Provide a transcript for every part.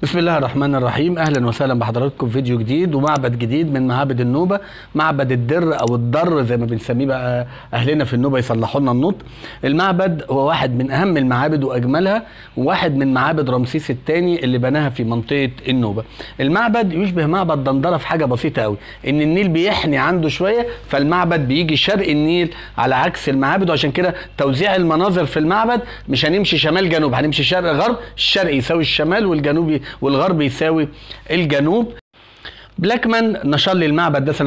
بسم الله الرحمن الرحيم. اهلا وسهلا بحضراتكم في فيديو جديد ومعبد جديد من معابد النوبه، معبد الدر او الضر زي ما بنسميه بقى اهلنا في النوبه يصلحوا لنا النطق. المعبد هو واحد من اهم المعابد واجملها، وواحد من معابد رمسيس الثاني اللي بناها في منطقه النوبه. المعبد يشبه معبد دندره في حاجه بسيطه قوي، ان النيل بيحني عنده شويه، فالمعبد بيجي شرق النيل على عكس المعابد، وعشان كده توزيع المناظر في المعبد مش هنمشي شمال جنوب، هنمشي شرق غرب. الشرق يساوي الشمال والغرب يساوي الجنوب. بلاكمان نشر لي المعبد ده سنة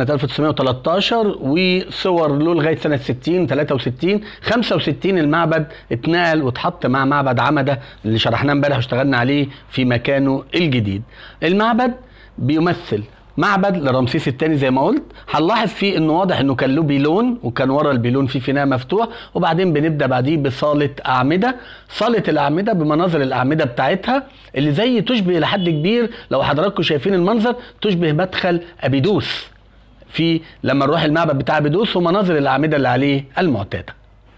1913 وصور له لغاية سنة 60 63 65 المعبد اتنقل واتحط مع معبد عمدة اللي شرحناه امبارح واشتغلنا عليه في مكانه الجديد. المعبد بيمثل معبد لرمسيس الثاني زي ما قلت. هنلاحظ فيه انه واضح انه كان له بيلون، وكان ورا البيلون فيه فناء مفتوح، وبعدين بنبدا بعديه بصاله اعمده. صاله الاعمده بمناظر الاعمده بتاعتها اللي زي تشبه لحد كبير، لو حضراتكم شايفين المنظر، تشبه مدخل ابيدوس في لما نروح المعبد بتاع ابيدوس، ومناظر الاعمده اللي عليه المعتاده.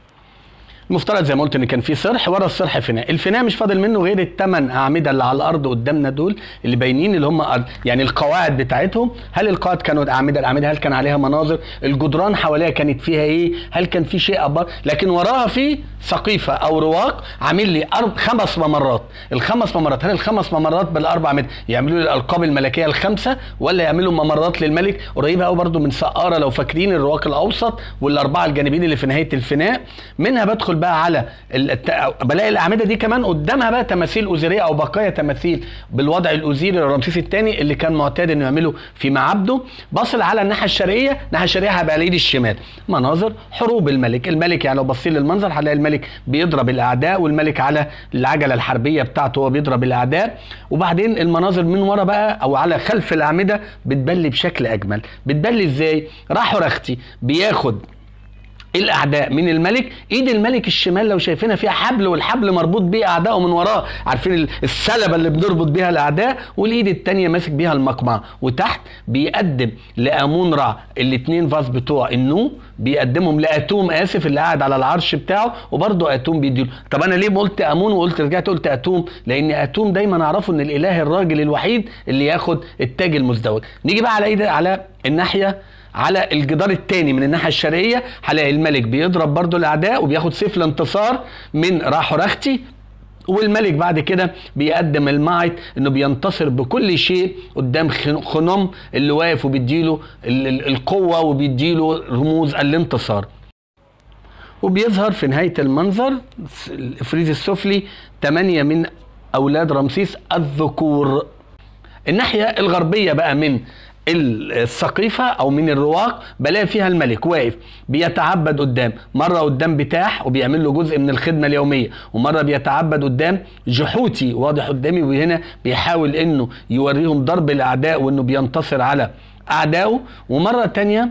المفترض زي ما قلت ان كان في صرح، ورا الصرح فناء. الفناء مش فاضل منه غير الثمان اعمده اللي على الارض قدامنا دول اللي باينين، اللي هم يعني القواعد بتاعتهم. هل القواعد كانوا اعمده هل كان عليها مناظر؟ الجدران حواليها كانت فيها ايه؟ هل كان في شيء ابار؟ لكن وراها في سقيفه او رواق عامل لي 5 ممرات. الخمس ممرات، هل الخمس ممرات بالاربع متر يعملوا لي الالقاب الملكيه الخمسه، ولا يعملوا ممرات للملك قريبه قوي برده من سقاره لو فاكرين الرواق الاوسط والاربعه الجانبين اللي في نهايه الفناء؟ منها بدخل بقى على بلاقي الاعمده دي كمان قدامها بقى تماثيل اوزيريه او بقايا تماثيل بالوضع الاوزيري لرمسيس الثاني اللي كان معتاد انه يعمله في معابده. بصل على الناحيه الشرقيه، الناحيه الشرقيه هيبقى على ايد الشمال مناظر حروب الملك. الملك يعني لو بصيت للمنظر هنلاقي الملك بيضرب الاعداء، والملك على العجله الحربيه بتاعته هو بيضرب الاعداء. وبعدين المناظر من ورا بقى او على خلف الاعمده بتبلي بشكل اجمل. بتبلي ازاي؟ راح رختي بياخد الاعداء من الملك، ايد الملك الشمال لو شايفينها فيها حبل، والحبل مربوط بيه اعدائه من وراه، عارفين السلبه اللي بنربط بيها الاعداء، والايد الثانيه ماسك بيها المقمعه. وتحت بيقدم لامون رع الاثنين فاز بتوع النو، بيقدمهم لاتوم اللي قاعد على العرش بتاعه، وبرده اتوم بيديله. طب انا ليه قلت امون وقلت رجعت قلت اتوم؟ لان اتوم دايما اعرفه ان الاله الراجل الوحيد اللي ياخد التاج المزدوج. نيجي بقى على الناحيه، على الجدار الثاني من الناحيه الشرقيه، هلاقي الملك بيضرب برضو الاعداء وبياخد سيف الانتصار من راحورختي، والملك بعد كده بيقدم المعت انه بينتصر بكل شيء قدام خنوم اللي واقف وبيديله القوه وبيديله رموز الانتصار. وبيظهر في نهايه المنظر الافريز السفلي 8 من اولاد رمسيس الذكور. الناحيه الغربيه بقى من السقيفه او من الرواق بلاقي فيها الملك واقف بيتعبد قدام، مره قدام بتاح وبيعمل له جزء من الخدمه اليوميه، ومره بيتعبد قدام جحوتي واضح قدامي، وهنا بيحاول انه يوريهم ضرب الاعداء وانه بينتصر على اعدائه. ومره تانية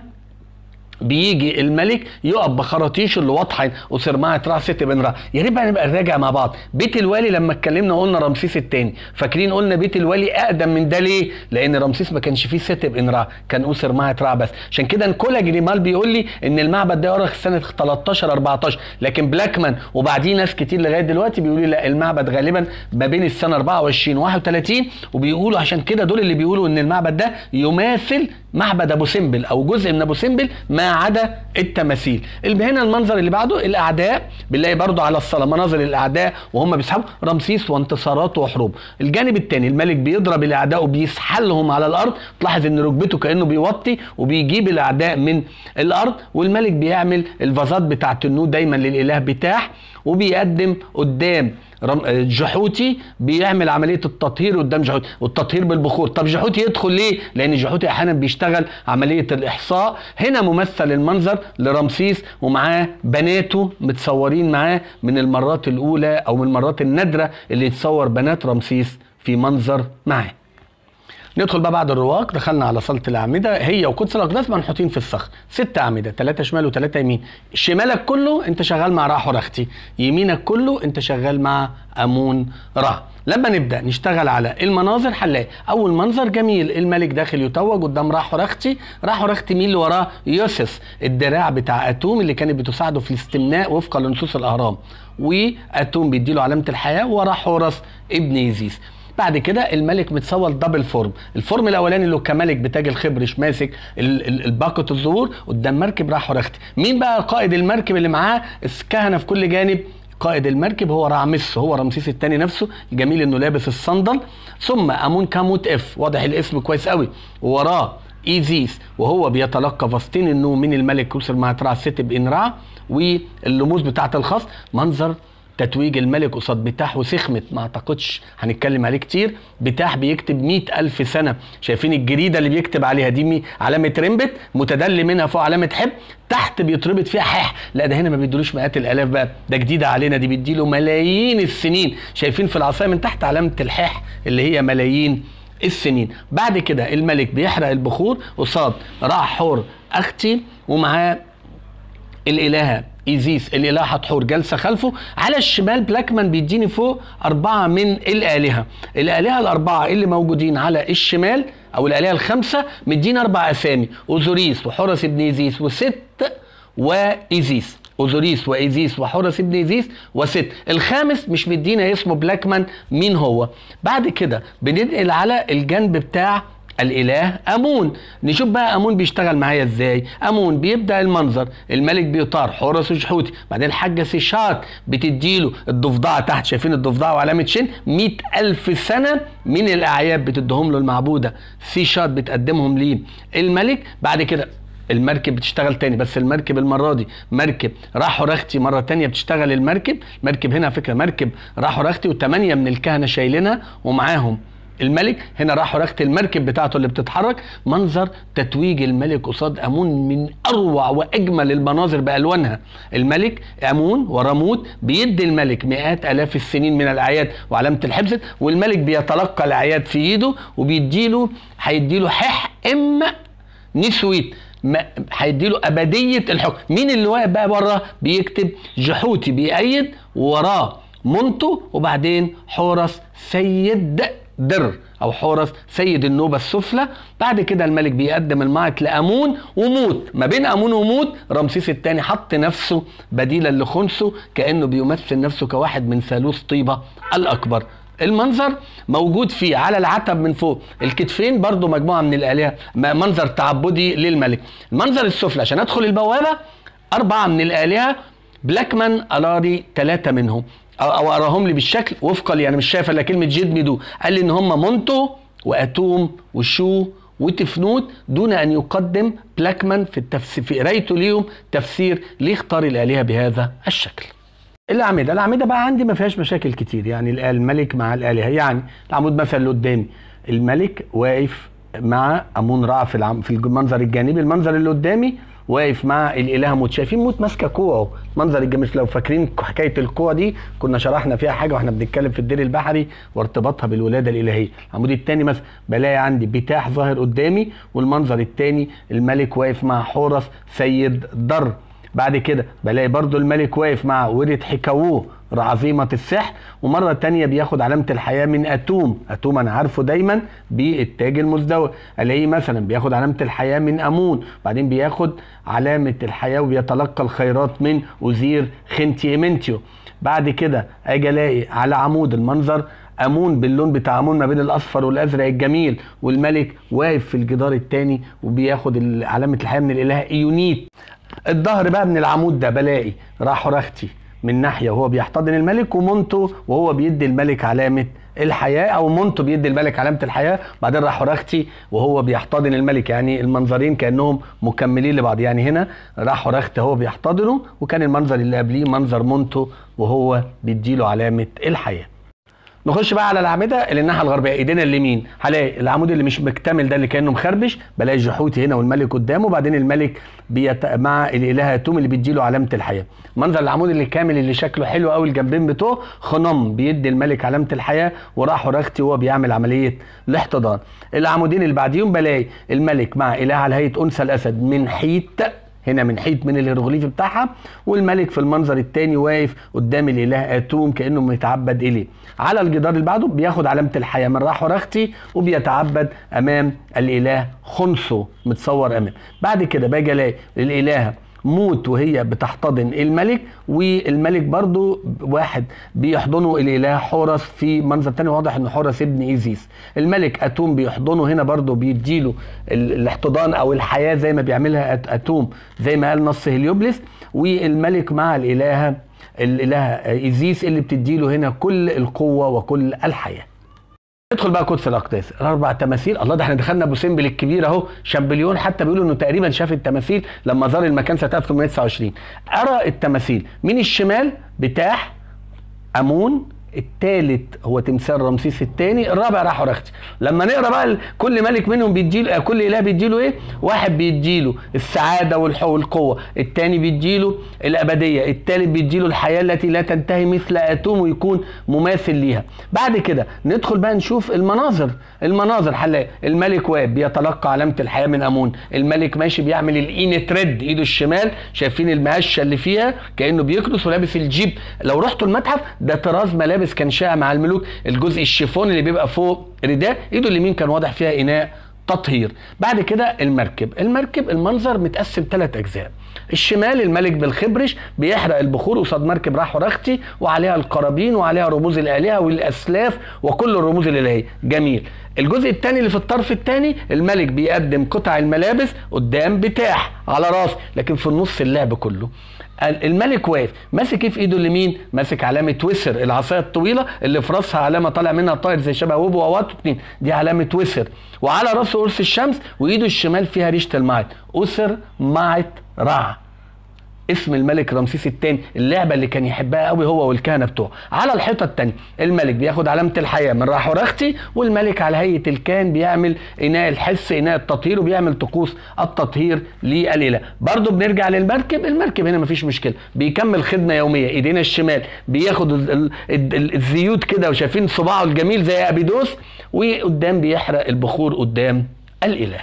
بيجي الملك يقف بخراطيش اللي واضحه وسرمعه رع ست بن رع. يا ريت بقى نبقى نراجع مع بعض. بيت الوالي لما اتكلمنا قلنا رمسيس الثاني، فاكرين قلنا بيت الوالي اقدم من ده ليه؟ لان رمسيس ما كانش فيه ست بن رع، كان سرمعه رع بس. عشان كده نكولا جريمال بيقول لي ان المعبد ده يؤرخ سنه 13 14، لكن بلاكمان وبعديه ناس كتير لغايه دلوقتي بيقولوا لي لا، المعبد غالبا ما بين السنه 24 31. وبيقولوا عشان كده دول اللي بيقولوا ان المعبد ده يماثل معبد ابو سمبل او جزء من ابو سمبل ما عدا التماثيل. هنا المنظر اللي بعده الاعداء، بنلاقي برضو على الصلاه مناظر الاعداء وهم بيسحبوا رمسيس وانتصاراته وحروب. الجانب الثاني الملك بيضرب الاعداء وبيسحلهم على الارض، تلاحظ ان ركبته كانه بيوطي وبيجيب الاعداء من الارض. والملك بيعمل الفازات بتاعت النود دايما للاله بتاح، وبيقدم قدام جحوتي بيعمل عمليه التطهير قدام جحوتي، والتطهير بالبخور. طب جحوتي يدخل ليه؟ لان جحوتي احيانا بيشتغل عمليه الاحصاء. هنا ممثل المنظر لرمسيس ومعاه بناته متصورين معاه، من المرات الاولى او من المرات النادره اللي يتصور بنات رمسيس في منظر معاه. ندخل بقى بعد الرواق، دخلنا على صاله الاعمده، هي وقدس الاقداس منحوتين في الصخر، 6 اعمده، 3 شمال و3 يمين. شمالك كله انت شغال مع راحورختي، يمينك كله انت شغال مع امون رع. لما نبدا نشتغل على المناظر هنلاقي اول منظر جميل، الملك داخل يتوج قدام راحورختي. راحورختي مين اللي وراه؟ يوسس الدراع بتاع اتوم اللي كانت بتساعده في الاستمناء وفقا لنصوص الاهرام، واتوم بيديله علامه الحياه، وراه حورس ابن يزيس. بعد كده الملك متصور دبل فورم، الفورم الاولاني اللي هو كملك بتاج الخبرش ماسك الباقة الزهور قدام مركب راح ورختي. مين بقى قائد المركب اللي معاه الكهنه في كل جانب؟ قائد المركب هو رامس، هو رمسيس الثاني نفسه، الجميل انه لابس الصندل. ثم امون كاموت اف، واضح الاسم كويس قوي، ووراه ايزيس وهو بيتلقى فاستين النوم من الملك كوسر مع ترع ست بانرع واللموس بتاعه الخص. منظر تتويج الملك قصاد بتاح وسخمت، ما اعتقدش هنتكلم عليه كتير. بتاح بيكتب 100,000 سنة، شايفين الجريدة اللي بيكتب عليها دي علامة رمبت متدلي منها فوق علامة حب، تحت بيتربط فيها حح. لا ده هنا ما بيدولوش مئات الالاف بقى، ده جديدة علينا، دي بيديله ملايين السنين. شايفين في العصاية من تحت علامة الحح اللي هي ملايين السنين. بعد كده الملك بيحرق البخور قصاد رع حور اختي، ومعاه الالهه ايزيس الاله حتحور جالسه خلفه. على الشمال بلاكمان بيديني فوق 4 من الالهه الاربعه اللي موجودين على الشمال، او الالهه ال5 مدينا 4 اسامي: اوزوريس وحورس ابن ايزيس وست وايزيس. اوزوريس وايزيس وحورس ابن ايزيس وست. الخامس مش مدينا اسمه بلاكمان مين هو. بعد كده بننقل على الجنب بتاع الاله امون، نشوف بقى امون بيشتغل معايا ازاي. امون بيبدا المنظر، الملك بيطار حورس وجحوتي، بعدين الحاجه سيشات بتديله الضفدعه تحت، شايفين الضفدعه وعلامه شن، 100,000 سنه من الاعياد بتديهم له المعبوده سيشات بتقدمهم ليه الملك. بعد كده المركب بتشتغل تاني، بس المركب المره دي مركب راح ورختي مره تانيه بتشتغل المركب هنا فكره مركب راح ورختي و8 من الكهنه شايلينها ومعاهم الملك. هنا راح ورخت المركب بتاعته اللي بتتحرك. منظر تتويج الملك قصاد امون من اروع واجمل المناظر بالوانها. الملك امون ورموت بيدي الملك مئات الاف السنين من الاعياد وعلامه الحبس، والملك بيتلقى الاعياد في ايده وبيديله هيديله حح ام نسويت، هيديله ابديه الحكم. مين اللي واقف بقى بره بيكتب؟ جحوتي بيأيد، وراه منتو، وبعدين حورس سيد در او حورس سيد النوبة السفلى. بعد كده الملك بيقدم المعط لامون وموت. ما بين امون وموت رمسيس الثاني حط نفسه بديلا لخنسه، كانه بيمثل نفسه كواحد من ثالوث طيبة الاكبر. المنظر موجود فيه على العتب من فوق الكتفين برضو مجموعة من الالهة، منظر تعبدي للملك. المنظر السفلى عشان ادخل البوابة 4 من الالهة، بلاكمان الاري 3 منهم او اراهم لي بالشكل وفقا لي، يعني مش شايف الا كلمه جيد ميدو، قال لي ان هم مونتو واتوم وشو وتفنوت، دون ان يقدم بلاكمان في التفسير في قرايته ليهم تفسير ليه اختار الالهه بهذا الشكل. الاعمده بقى عندي ما فيهاش مشاكل كتير، يعني الملك مع الالهه. يعني العمود مثلا اللي قدامي الملك واقف مع امون رع في المنظر الجانبي، المنظر اللي قدامي واقف مع الاله موت، شايفين موت ماسكه كوعه. منظر الجميل، لو فاكرين حكايه الكوع دي كنا شرحنا فيها حاجه واحنا بنتكلم في الدير البحري وارتباطها بالولاده الالهيه. العمود الثاني مثلا بلاقي عندي بتاح ظاهر قدامي، والمنظر الثاني الملك واقف مع حورس سيد در. بعد كده بلاقي برضو الملك واقف مع ورد حكاووه عظيمة السحر، ومرة تانية بياخد علامة الحياة من أتوم أنا عارفه دايما بالتاج المزدوج. ألاقيه مثلا بياخد علامة الحياة من أمون، بعدين بياخد علامة الحياة وبيتلقى الخيرات من أوزير خنتي إيمنتيو. بعد كده أجي ألاقي على عمود المنظر امون باللون بتاع امون ما بين الاصفر والازرق الجميل، والملك واقف في الجدار الثاني وبياخد علامة الحياة من الإله ايونيت. الظهر بقى من العمود ده بلاقي راح رختي من ناحيه وهو بيحتضن الملك، ومونتو وهو بيدي الملك علامه الحياه، او مونتو بيدي الملك علامه الحياه، بعدين راح رختي وهو بيحتضن الملك. يعني المنظرين كانهم مكملين لبعض، يعني هنا راح رختي هو بيحتضنه، وكان المنظر اللي قبليه منظر مونتو وهو بيديله علامه الحياه. نخش بقى على الاعمده اللي الناحيه الغربيه، ايدينا اليمين هلاقي العمود اللي مش مكتمل ده اللي كانه مخربش، بلاقي جحوتي هنا والملك قدامه، وبعدين الملك مع الاله اتوم اللي بيديله علامه الحياه. منظر العمود اللي كامل اللي شكله حلو قوي الجنبين بتوعه خنم بيدي الملك علامه الحياه، وراح رختي وهو بيعمل عمليه الاحتضان. العمودين اللي بعديهم بلاقي الملك مع اله على هيئه انثى الاسد من حيت، هنا من حيط من الهيروغليف بتاعها، والملك في المنظر الثاني واقف قدام الاله اتوم كانه متعبد اليه. على الجدار اللي بعده بياخد علامه الحياه من راح ورختي وبيتعبد امام الاله خنسو متصور امام. بعد كده باجي الاقي الاله موت وهي بتحتضن الملك، والملك برضو واحد بيحضنه الاله حورس في منظر تاني واضح انه حورس ابن ايزيس. الملك اتوم بيحضنه هنا برضو بيديله الاحتضان او الحياه زي ما بيعملها اتوم زي ما قال نص هليوبلس، والملك مع الالهه ايزيس اللي بتديله هنا كل القوه وكل الحياه. ندخل بقى قدس الاقداس، الاربع تماثيل. الله، ده احنا دخلنا ابو سمبل الكبير اهو. شامبليون حتى بيقولوا انه تقريبا شاف التماثيل لما زار المكان سنه 1829. ارى التماثيل من الشمال بتاح امون، الثالث هو تمثال رمسيس الثاني، الرابع راح رختي. لما نقرا بقى كل ملك منهم بيديله، كل اله بيديله ايه؟ واحد بيديله السعاده والقوه، الثاني بيديله الابديه، الثالث بيديله الحياه التي لا تنتهي مثل اتوم ويكون مماثل ليها. بعد كده ندخل بقى نشوف المناظر هنلاقي الملك واقف بيتلقى علامه الحياه من امون، الملك ماشي بيعمل الاين تريد ايده الشمال، شايفين المهشه اللي فيها كانه بيكنس ولابس الجيب. لو رحتوا المتحف ده طراز ملابس كان شائع مع الملوك، الجزء الشيفون اللي بيبقى فوق رداء، ايده اليمين كان واضح فيها اناء تطهير. بعد كده المركب المنظر متقسم 3 اجزاء. الشمال الملك بالخبرش بيحرق البخور قصاد مركب راح رختي وعليها القرابين وعليها رموز الالهه والاسلاف وكل الرموز الالهيه، جميل. الجزء الثاني اللي في الطرف الثاني الملك بيقدم قطع الملابس قدام بتاح على راسه، لكن في النص اللعب كله. الملك واقف ماسك ايه في ايده اليمين؟ ماسك علامه وسر، العصايه الطويله اللي في راسها علامه طالع منها طائر زي شبه وبو وواتو 2، دي علامه وسر، وعلى راسه قرص الشمس، وايده الشمال فيها ريشه المعد، اسر معت رع، اسم الملك رمسيس الثاني، اللعبه اللي كان يحبها قوي هو والكهنه بتوعه. على الحيطه الثانيه الملك بياخد علامه الحياه من راح رختي، والملك على هيئه الكاهن بيعمل اناء الحس، اناء التطهير، وبيعمل طقوس التطهير للاله. برضه بنرجع المركب هنا مفيش مشكله، بيكمل خدمه يوميه. ايدينا الشمال بياخد الزيوت كده وشايفين صباعه الجميل زي ابيدوس، وقدام بيحرق البخور قدام الاله.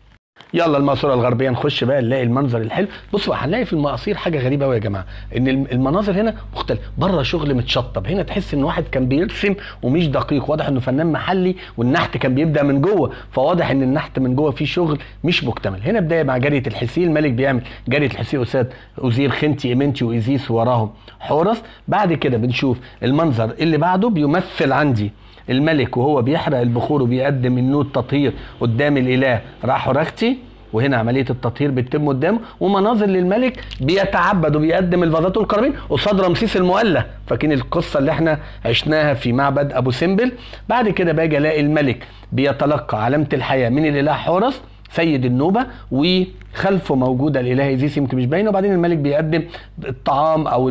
يلا المقصوره الغربيه نخش بقى نلاقي المنظر الحلو. بصوا هنلاقي في المقاصير حاجه غريبه قوي يا جماعه، ان المناظر هنا مختلفه، بره شغل متشطب، هنا تحس ان واحد كان بيرسم ومش دقيق، واضح انه فنان محلي، والنحت كان بيبدا من جوه، فواضح ان النحت من جوه فيه شغل مش مكتمل. هنا بدايه مع جاريه الحسي، الملك بيعمل جاريه الحسي قصاد اوزير خنتي ايمنتي وايزيس وراهم حورس. بعد كده بنشوف المنظر اللي بعده بيمثل عندي الملك وهو بيحرق البخور وبيقدم النود تطهير قدام الاله راح رختي، وهنا عمليه التطهير بتتم قدامه، ومناظر للملك بيتعبد وبيقدم الفازات والقرابين قصاد رمسيس المؤله، فاكرين القصه اللي احنا عشناها في معبد ابو سمبل. بعد كده باجي الاقي الملك بيتلقى علامه الحياه من الاله حورس سيد النوبه، وخلفه موجوده الاله ايزيس يمكن مش باينه، وبعدين الملك بيقدم الطعام او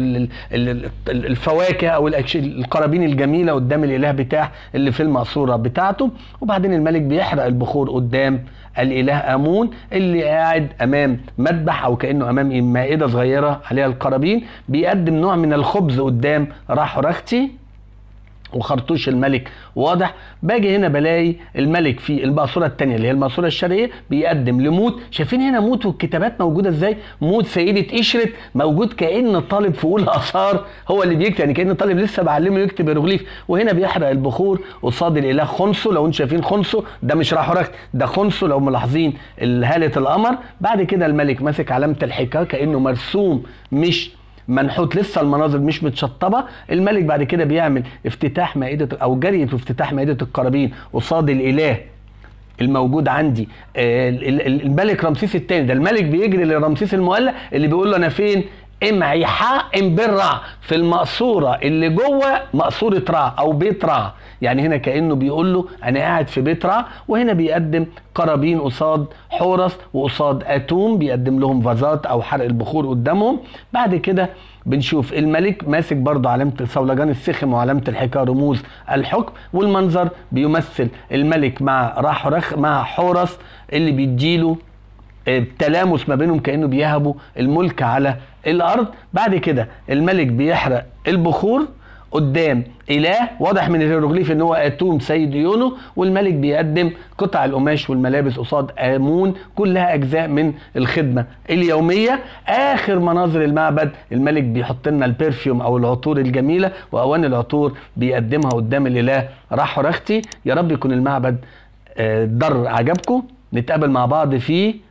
الفواكه او القرابين الجميله قدام الاله بتاع اللي في المقصوره بتاعته، وبعدين الملك بيحرق البخور قدام الاله امون اللي قاعد امام مذبح او كانه امام مائده صغيره عليها القرابين، بيقدم نوع من الخبز قدام راح رختي وخرطوش الملك واضح. باجي هنا بلاقي الملك في المقصوره الثانيه اللي هي المقصوره الشرقيه بيقدم لموت، شايفين هنا موت والكتابات موجوده ازاي؟ موت سيده اشرت موجود كأن طالب في اولى اثار هو اللي بيكتب، يعني كأن طالب لسه بعلمه يكتب هيروغليف. وهنا بيحرق البخور قصاد الاله خنسو، لو انتم شايفين خنسو ده مش راح رخت ده خنسو لو ملاحظين هاله القمر. بعد كده الملك ماسك علامه الحكايه كأنه مرسوم مش منحوت، لسه المناظر مش متشطبه. الملك بعد كده بيعمل افتتاح مائده او جريه افتتاح مائده القرابين قصاد الاله الموجود عندي الملك رمسيس الثاني، ده الملك بيجري لرمسيس المؤله اللي بيقول له انا فين؟ امعي حق امبر رع، في المقصوره اللي جوه مقصوره رع او بيت رع، يعني هنا كانه بيقول له انا قاعد في بيت رع. وهنا بيقدم قرابين قصاد حورس وقصاد اتوم، بيقدم لهم فازات او حرق البخور قدامهم. بعد كده بنشوف الملك ماسك برضه علامه صولجان السخم وعلامه الحكايه رموز الحكم، والمنظر بيمثل الملك مع حورس اللي بيديله تلامس ما بينهم كأنه بيهبوا الملك على الأرض. بعد كده الملك بيحرق البخور قدام إله واضح من الهيروغليف ان هو اتوم سيد يونو، والملك بيقدم قطع القماش والملابس قصاد امون، كلها اجزاء من الخدمه اليوميه. اخر مناظر المعبد الملك بيحط لنا البرفيوم او العطور الجميله واواني العطور بيقدمها قدام الاله راح رختي. يا رب يكون المعبد در عجبكم، نتقابل مع بعض في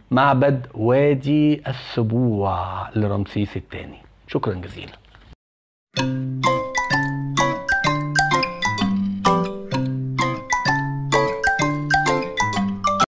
معبد وادي السبوع لرمسيس الثاني. شكرا جزيلا.